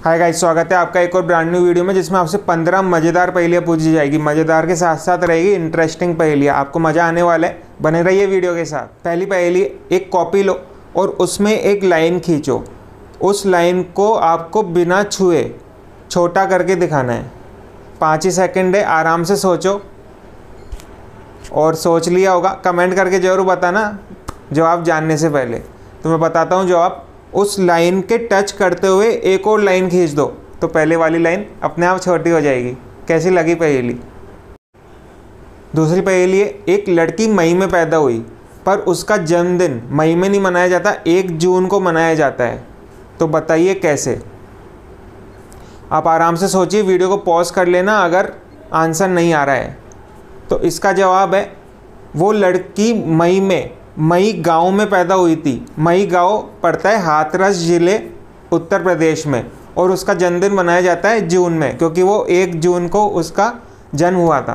Hi guys, स्वागत है आपका एक और ब्रांड न्यू वीडियो में जिसमें आपसे 15 मज़ेदार पहेलियाँ पूछी जाएगी। मज़ेदार के साथ साथ रहेगी इंटरेस्टिंग पहेलियाँ। आपको मज़ा आने वाला है, बने रहिए वीडियो के साथ। पहली पहेली, एक कॉपी लो और उसमें एक लाइन खींचो। उस लाइन को आपको बिना छुए छोटा करके दिखाना है। 5 ही सेकेंड है, आराम से सोचो। और सोच लिया होगा, कमेंट करके ज़रूर बताना जवाब जानने से पहले। तो मैं बताता हूँ जवाब। उस लाइन के टच करते हुए एक और लाइन खींच दो तो पहले वाली लाइन अपने आप छोटी हो जाएगी। कैसी लगी पहेली? दूसरी पहेली है, एक लड़की मई में पैदा हुई पर उसका जन्मदिन मई में नहीं मनाया जाता, 1 जून को मनाया जाता है। तो बताइए कैसे? आप आराम से सोचिए, वीडियो को पॉज कर लेना अगर आंसर नहीं आ रहा है। तो इसका जवाब है, वो लड़की मई गांव में पैदा हुई थी। मई गांव पड़ता है हाथरस ज़िले उत्तर प्रदेश में, और उसका जन्मदिन मनाया जाता है जून में, क्योंकि वो 1 जून को उसका जन्म हुआ था।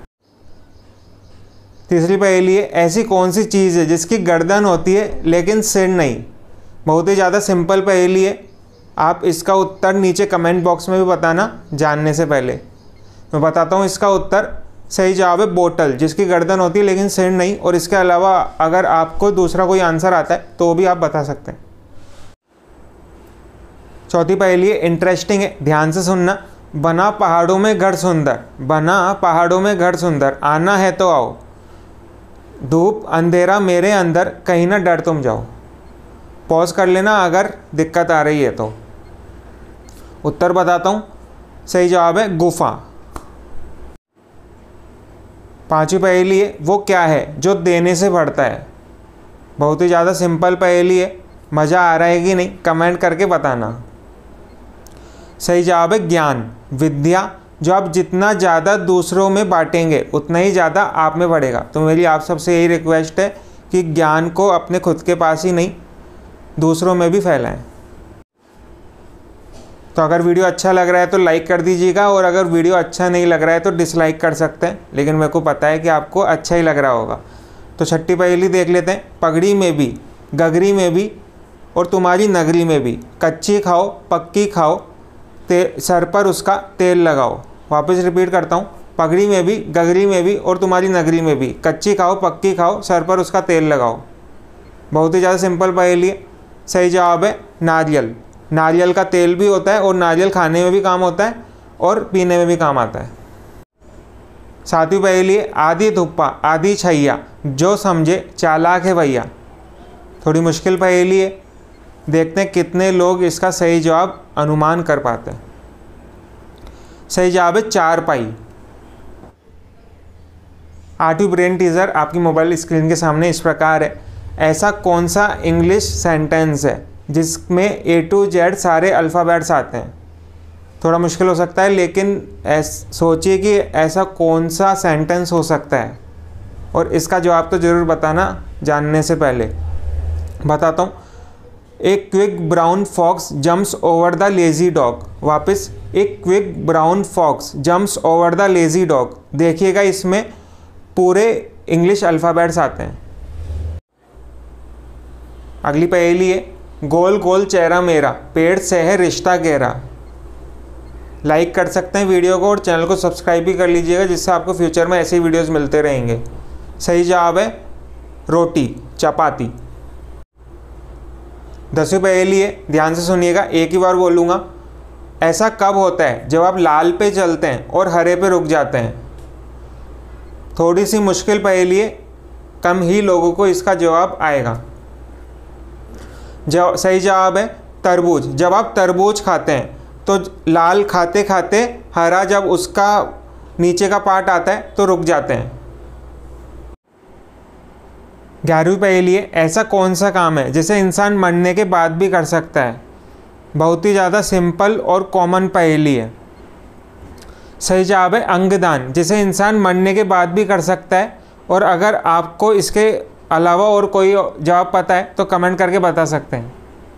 तीसरी पहेली है, ऐसी कौन सी चीज़ है जिसकी गर्दन होती है लेकिन सिर नहीं? बहुत ही ज़्यादा सिंपल पहेली है। आप इसका उत्तर नीचे कमेंट बॉक्स में भी बताना जानने से पहले। मैं बताता हूँ इसका उत्तर। सही जवाब है बोतल, जिसकी गर्दन होती है लेकिन सिर नहीं। और इसके अलावा अगर आपको दूसरा कोई आंसर आता है तो भी आप बता सकते हैं। चौथी पहेली है, इंटरेस्टिंग है, ध्यान से सुनना। बना पहाड़ों में घर सुंदर, बना पहाड़ों में घर सुंदर, आना है तो आओ, धूप अंधेरा मेरे अंदर, कहीं ना डर तुम जाओ। पॉज कर लेना अगर दिक्कत आ रही है तो। उत्तर बताता हूँ। सही जवाब है गुफा। पांचवी पहेली है, वो क्या है जो देने से बढ़ता है? बहुत ही ज़्यादा सिंपल पहेली है। मज़ा आ रहा है कि नहीं, कमेंट करके बताना। सही जवाब है ज्ञान, विद्या, जो आप जितना ज़्यादा दूसरों में बांटेंगे उतना ही ज़्यादा आप में बढ़ेगा। तो मेरी आप सबसे यही रिक्वेस्ट है कि ज्ञान को अपने खुद के पास ही नहीं, दूसरों में भी फैलाएं। तो अगर वीडियो अच्छा लग रहा है तो लाइक कर दीजिएगा, और अगर वीडियो अच्छा नहीं लग रहा है तो डिसलाइक कर सकते हैं, लेकिन मेरे को पता है कि आपको अच्छा ही लग रहा होगा। तो छठी पहेली देख लेते हैं। पगड़ी में भी, गगरी में भी, और तुम्हारी नगरी में भी, कच्ची खाओ पक्की खाओ, सर पर उसका तेल लगाओ। वापस रिपीट करता हूँ। पगड़ी में भी, गगरी में भी, और तुम्हारी नगरी में भी, कच्ची खाओ पक्की खाओ, सर पर उसका तेल लगाओ। बहुत ही ज़्यादा सिंपल पहेली है। सही जवाब है नारियल। नारियल का तेल भी होता है, और नारियल खाने में भी काम होता है और पीने में भी काम आता है। सातवीं पहेली है, आधी धुप्पा आधी छैया, जो समझे चालाक है भैया। थोड़ी मुश्किल पहेली है, देखते हैं कितने लोग इसका सही जवाब अनुमान कर पाते हैं। सही जवाब है चारपाई। 8वीं ब्रेन टीजर आपकी मोबाइल स्क्रीन के सामने इस प्रकार है। ऐसा कौन सा इंग्लिश सेंटेंस है जिसमें A to Z सारे अल्फ़ाबेट्स आते हैं? थोड़ा मुश्किल हो सकता है, लेकिन सोचिए कि ऐसा कौन सा सेंटेंस हो सकता है, और इसका जवाब तो ज़रूर बताना जानने से पहले। बताता हूँ। एक quick brown fox jumps over the lazy dog. वापस, एक quick brown fox jumps over the lazy dog. देखिएगा इसमें पूरे इंग्लिश अल्फ़ाबेट्स आते हैं। अगली पहेली है, गोल गोल चेहरा मेरा, पेड़ से है रिश्ता गहरा। लाइक कर सकते हैं वीडियो को, और चैनल को सब्सक्राइब भी कर लीजिएगा, जिससे आपको फ्यूचर में ऐसे ही वीडियोस मिलते रहेंगे। सही जवाब है रोटी, चपाती। 10वीं पहेली है, ध्यान से सुनिएगा, एक ही बार बोलूँगा। ऐसा कब होता है जब आप लाल पे चलते हैं और हरे पे रुक जाते हैं? थोड़ी सी मुश्किल पहेली है, कम ही लोगों को इसका जवाब आएगा। सही जवाब है तरबूज। जब आप तरबूज खाते हैं तो लाल खाते खाते हरा जब उसका नीचे का पार्ट आता है तो रुक जाते हैं। 11वीं पहेली है, ऐसा कौन सा काम है जिसे इंसान मरने के बाद भी कर सकता है? बहुत ही ज़्यादा सिंपल और कॉमन पहेली है। सही जवाब है अंगदान, जिसे इंसान मरने के बाद भी कर सकता है। और अगर आपको इसके अलावा और कोई जवाब पता है तो कमेंट करके बता सकते हैं।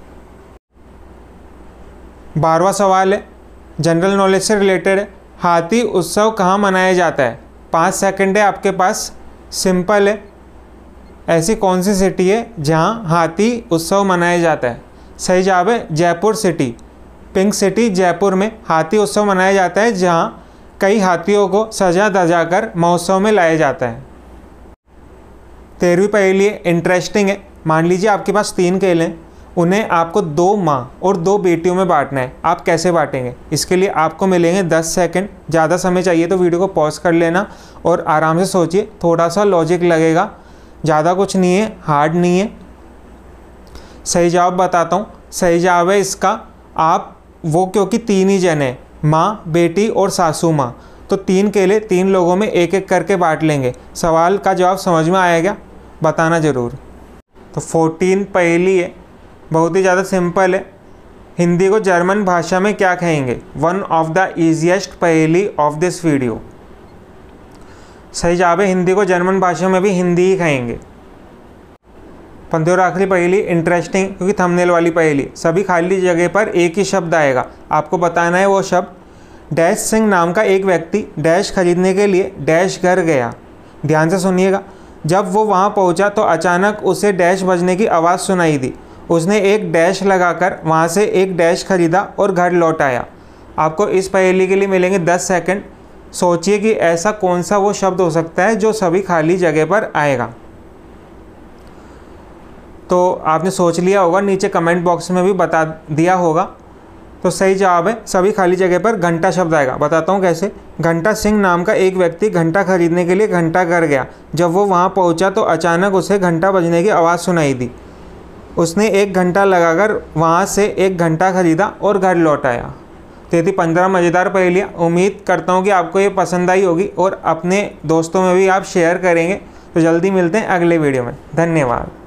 12वां सवाल है, जनरल नॉलेज से रिलेटेड है। हाथी उत्सव कहाँ मनाया जाता है? 5 सेकंड है आपके पास, सिंपल है। ऐसी कौन सी सिटी है जहाँ हाथी उत्सव मनाया जाता है? सही जवाब है Jaipur city. Pink city Jaipur में हाथी उत्सव मनाया जाता है, जहाँ कई हाथियों को सजा धजा कर महोत्सव में लाया जाता है। 13वीं पहेली इंटरेस्टिंग है। मान लीजिए आपके पास 3 केले हैं, उन्हें आपको 2 माँ और 2 बेटियों में बांटना है। आप कैसे बांटेंगे? इसके लिए आपको मिलेंगे 10 सेकंड। ज़्यादा समय चाहिए तो वीडियो को पॉज कर लेना और आराम से सोचिए, थोड़ा सा लॉजिक लगेगा, ज़्यादा कुछ नहीं है, हार्ड नहीं है। सही जवाब बताता हूँ। सही जवाब है इसका क्योंकि 3 ही जने हैं, माँ, बेटी और सासू माँ, तो 3 केले 3 लोगों में एक एक करके बांट लेंगे। सवाल का जवाब समझ में आया क्या? बताना ज़रूर। तो 14 पहेली है, बहुत ही ज़्यादा सिंपल है। हिंदी को जर्मन भाषा में क्या कहेंगे? वन ऑफ द ईजिएस्ट पहेली ऑफ दिस वीडियो। सही जवाब है हिंदी को जर्मन भाषा में भी हिंदी ही कहेंगे। 15वीं और आखिरी पहेली इंटरेस्टिंग, क्योंकि थंबनेल वाली पहेली। सभी खाली जगह पर एक ही शब्द आएगा, आपको बताना है वो शब्द। डैश सिंह नाम का एक व्यक्ति डैश खरीदने के लिए डैश घर गया। ध्यान से सुनिएगा। जब वो वहाँ पहुँचा तो अचानक उसे डैश बजने की आवाज़ सुनाई दी। उसने एक डैश लगाकर वहाँ से एक डैश खरीदा और घर लौट आया। आपको इस पहेली के लिए मिलेंगे 10 सेकंड। सोचिए कि ऐसा कौन सा वो शब्द हो सकता है जो सभी खाली जगह पर आएगा। तो आपने सोच लिया होगा, नीचे कमेंट बॉक्स में भी बता दिया होगा। तो सही जवाब है सभी खाली जगह पर घंटा शब्द आएगा। बताता हूँ कैसे। घंटा सिंह नाम का एक व्यक्ति घंटा खरीदने के लिए घंटा घर गया। जब वो वहाँ पहुँचा तो अचानक उसे घंटा बजने की आवाज़ सुनाई दी। उसने 1 घंटा लगाकर वहाँ से 1 घंटा खरीदा और घर लौट आया। तो ये थी 15 मज़ेदार पहेलियाँ। उम्मीद करता हूँ कि आपको ये पसंद आई होगी और अपने दोस्तों में भी आप शेयर करेंगे। तो जल्दी मिलते हैं अगले वीडियो में। धन्यवाद।